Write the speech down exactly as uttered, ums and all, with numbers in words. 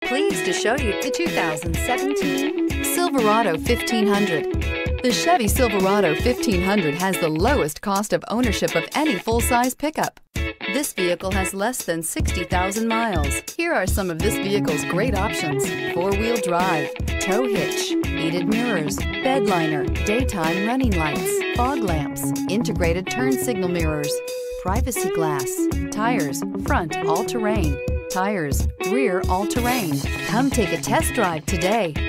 pleased to show you the two thousand seventeen Silverado fifteen hundred. The Chevy Silverado fifteen hundred has the lowest cost of ownership of any full-size pickup. This vehicle has less than sixty thousand miles. Here are some of this vehicle's great options: four-wheel drive, tow hitch, heated mirrors, bed liner, daytime running lights, fog lamps, integrated turn signal mirrors, privacy glass, tires, front all-terrain, tires, rear all-terrain. Come take a test drive today.